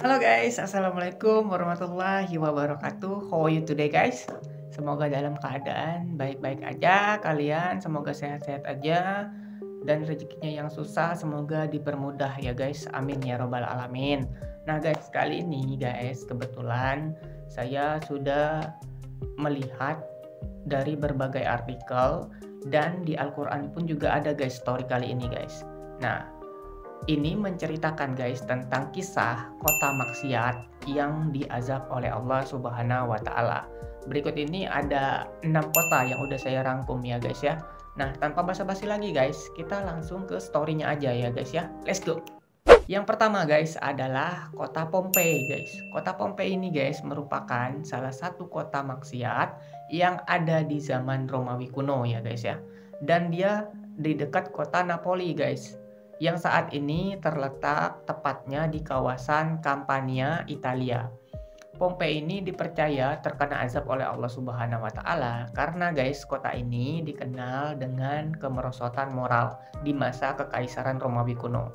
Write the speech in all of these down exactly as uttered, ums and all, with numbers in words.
Halo guys, assalamualaikum warahmatullahi wabarakatuh. How are you today guys? Semoga dalam keadaan baik-baik aja kalian, semoga sehat-sehat aja dan rezekinya yang susah semoga dipermudah ya guys. Amin ya robbal alamin. Nah guys, kali ini guys kebetulan saya sudah melihat dari berbagai artikel dan di Al-Quran pun juga ada guys story kali ini guys. Nah, ini menceritakan guys tentang kisah kota maksiat yang diazab oleh Allah Subhanahu wa taala. Berikut ini ada enam kota yang udah saya rangkum ya guys ya. Nah, tanpa basa-basi lagi guys, kita langsung ke story-nya aja ya guys ya. Let's go. Yang pertama guys adalah kota Pompei guys. Kota Pompei ini guys merupakan salah satu kota maksiat yang ada di zaman Romawi kuno ya guys ya. Dan dia di dekat kota Napoli guys, yang saat ini terletak tepatnya di kawasan Campania, Italia. Pompei ini dipercaya terkena azab oleh Allah Subhanahu wa taala karena guys kota ini dikenal dengan kemerosotan moral di masa kekaisaran Romawi kuno.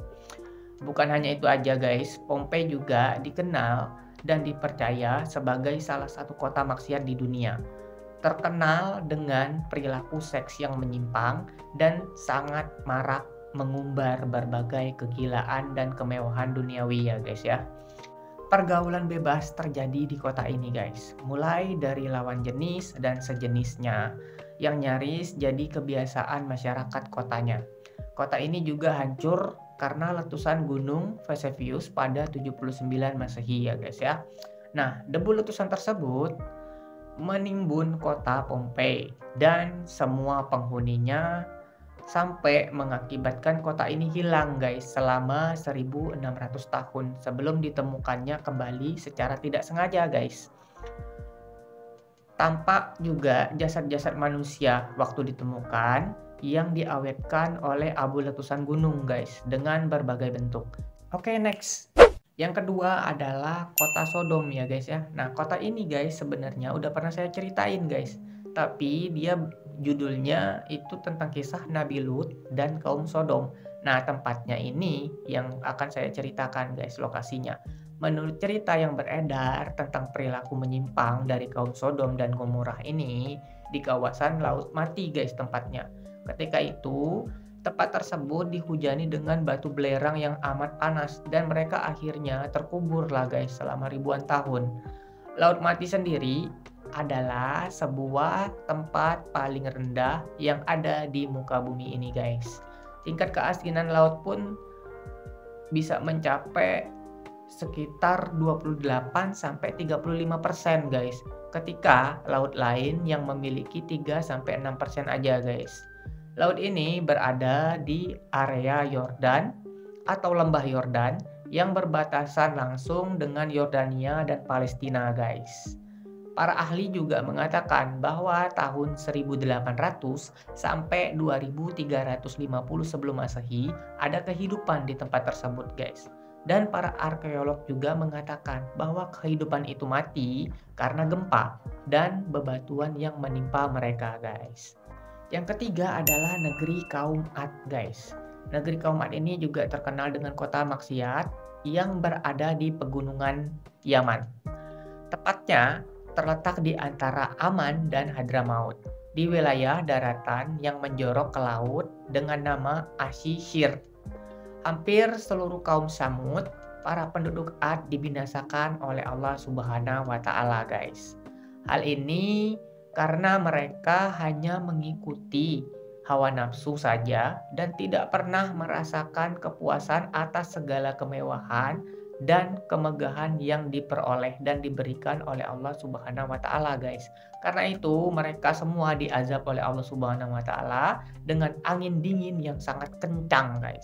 Bukan hanya itu aja guys, Pompei juga dikenal dan dipercaya sebagai salah satu kota maksiat di dunia. Terkenal dengan perilaku seks yang menyimpang dan sangat marak mengumbar berbagai kegilaan dan kemewahan duniawi ya guys ya. Pergaulan bebas terjadi di kota ini guys, mulai dari lawan jenis dan sejenisnya yang nyaris jadi kebiasaan masyarakat kotanya. Kota ini juga hancur karena letusan gunung Vesuvius pada tujuh puluh sembilan Masehi ya guys ya. Nah, debu letusan tersebut menimbun kota Pompei dan semua penghuninya sampai mengakibatkan kota ini hilang guys selama seribu enam ratus tahun sebelum ditemukannya kembali secara tidak sengaja guys. Tampak juga jasad-jasad manusia waktu ditemukan yang diawetkan oleh abu letusan gunung guys dengan berbagai bentuk. Oke, next. Yang kedua adalah kota Sodom ya guys ya. Nah, kota ini guys sebenarnya udah pernah saya ceritain guys. Tapi dia judulnya itu tentang kisah Nabi Lut dan kaum Sodom. Nah, tempatnya ini yang akan saya ceritakan guys lokasinya. Menurut cerita yang beredar tentang perilaku menyimpang dari kaum Sodom dan Gomorrah ini di kawasan Laut Mati guys tempatnya. Ketika itu, tempat tersebut dihujani dengan batu belerang yang amat panas dan mereka akhirnya terkubur lah guys selama ribuan tahun. Laut Mati sendiri adalah sebuah tempat paling rendah yang ada di muka bumi ini guys. Tingkat keasinan laut pun bisa mencapai sekitar dua puluh delapan sampai tiga puluh lima persen guys. Ketika laut lain yang memiliki tiga sampai enam persen aja guys. Laut ini berada di area Yordan atau lembah Yordan yang berbatasan langsung dengan Yordania dan Palestina guys. Para ahli juga mengatakan bahwa tahun seribu delapan ratus sampai dua ribu tiga ratus lima puluh sebelum Masehi ada kehidupan di tempat tersebut guys. Dan para arkeolog juga mengatakan bahwa kehidupan itu mati karena gempa dan bebatuan yang menimpa mereka guys. Yang ketiga adalah negeri kaum Ad guys. Negeri kaum Ad ini juga terkenal dengan kota maksiat yang berada di pegunungan Yaman. Tepatnya terletak di antara Aman dan Hadramaut, di wilayah daratan yang menjorok ke laut dengan nama Ashishir. Hampir seluruh kaum Samud, para penduduk Ad dibinasakan oleh Allah Subhanahu wa taala guys. Hal ini karena mereka hanya mengikuti hawa nafsu saja dan tidak pernah merasakan kepuasan atas segala kemewahan dan kemegahan yang diperoleh dan diberikan oleh Allah Subhanahu wa taala guys. Karena itu mereka semua diazab oleh Allah Subhanahu wa taala dengan angin dingin yang sangat kencang guys.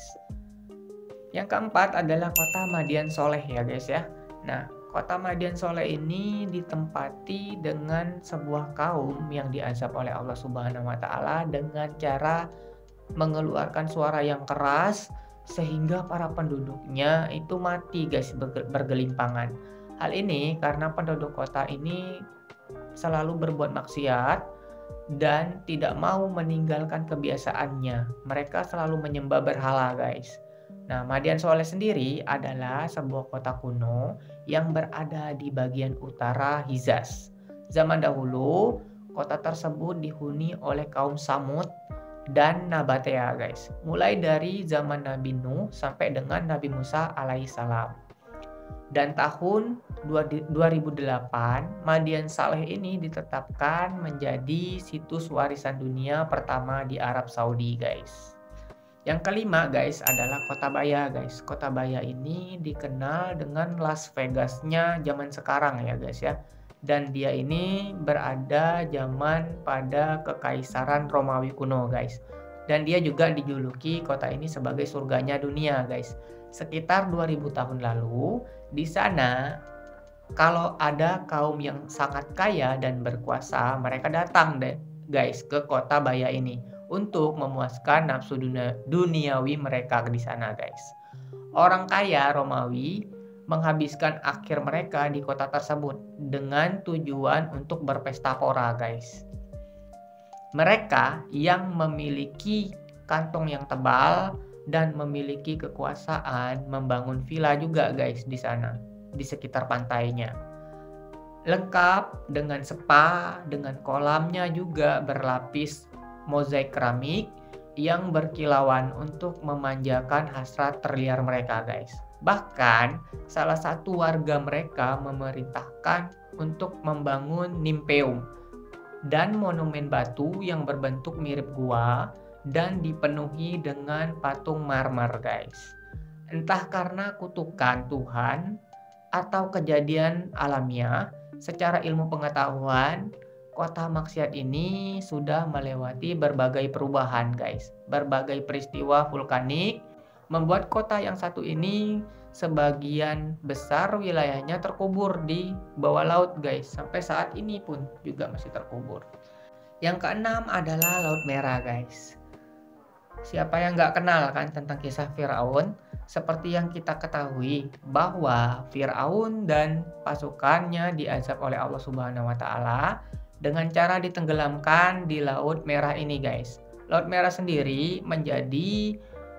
Yang keempat adalah kota Madian Soleh ya guys ya. Nah, kota Madian Soleh ini ditempati dengan sebuah kaum yang diazab oleh Allah Subhanahu wa taala dengan cara mengeluarkan suara yang keras sehingga para penduduknya itu mati guys bergelimpangan. Hal ini karena penduduk kota ini selalu berbuat maksiat dan tidak mau meninggalkan kebiasaannya. Mereka selalu menyembah berhala guys. Nah, Madian Soleh sendiri adalah sebuah kota kuno yang berada di bagian utara Hijaz. Zaman dahulu, kota tersebut dihuni oleh kaum Samud dan Nabatea, guys. Mulai dari zaman Nabi Nuh sampai dengan Nabi Musa alaihissalam. Dan tahun dua ribu delapan, Madian Saleh ini ditetapkan menjadi situs warisan dunia pertama di Arab Saudi, guys. Yang kelima, guys, adalah Kota Baya, guys. Kota Baya ini dikenal dengan Las Vegasnya zaman sekarang ya, guys ya. Dan dia ini berada zaman pada Kekaisaran Romawi kuno, guys. Dan dia juga dijuluki kota ini sebagai surganya dunia, guys. Sekitar dua ribu tahun lalu, di sana kalau ada kaum yang sangat kaya dan berkuasa, mereka datang deh, guys, ke Kota Baya ini untuk memuaskan nafsu dunia, duniawi mereka di sana, guys. Orang kaya Romawi menghabiskan akhir mereka di kota tersebut dengan tujuan untuk berpesta pora, guys. Mereka yang memiliki kantong yang tebal dan memiliki kekuasaan membangun villa juga, guys, di sana, di sekitar pantainya. Lengkap dengan spa, dengan kolamnya juga berlapis mozaik keramik yang berkilauan untuk memanjakan hasrat terliar mereka, guys. Bahkan salah satu warga mereka memerintahkan untuk membangun nimpeum dan monumen batu yang berbentuk mirip gua dan dipenuhi dengan patung marmer, guys. Entah karena kutukan Tuhan atau kejadian alamiah, secara ilmu pengetahuan, kota maksiat ini sudah melewati berbagai perubahan, guys. Berbagai peristiwa vulkanik membuat kota yang satu ini sebagian besar wilayahnya terkubur di bawah laut, guys. Sampai saat ini pun juga masih terkubur. Yang keenam adalah Laut Merah, guys. Siapa yang nggak kenal kan tentang kisah Firaun? Seperti yang kita ketahui bahwa Firaun dan pasukannya diazab oleh Allah Subhanahu wa taala dengan cara ditenggelamkan di Laut Merah ini, guys. Laut Merah sendiri menjadi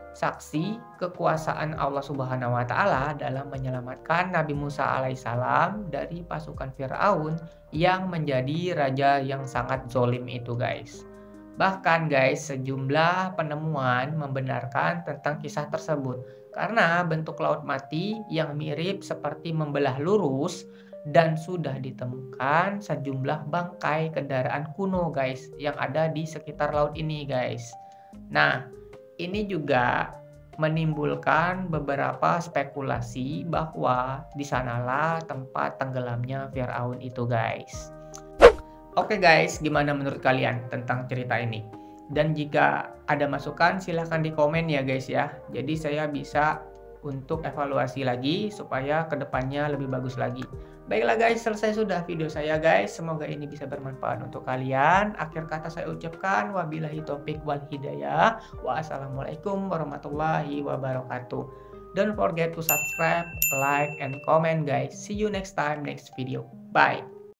saksi kekuasaan Allah Subhanahu wa taala dalam menyelamatkan Nabi Musa alaihissalam dari pasukan Firaun yang menjadi raja yang sangat zolim itu, guys. Bahkan, guys, sejumlah penemuan membenarkan tentang kisah tersebut karena bentuk laut mati yang mirip seperti membelah lurus dan sudah ditemukan sejumlah bangkai kendaraan kuno, guys, yang ada di sekitar laut ini, guys. Nah, ini juga menimbulkan beberapa spekulasi bahwa di sanalah tempat tenggelamnya Firaun itu, guys. Oke, guys, gimana menurut kalian tentang cerita ini? Dan jika ada masukan silahkan di komen ya, guys ya. Jadi saya bisa untuk evaluasi lagi supaya kedepannya lebih bagus lagi. Baiklah, guys, selesai sudah video saya, guys. Semoga ini bisa bermanfaat untuk kalian. Akhir kata saya ucapkan wabillahi taufik wal hidayah. Wassalamualaikum warahmatullahi wabarakatuh. Don't forget to subscribe, like, and comment, guys. See you next time, next video. Bye.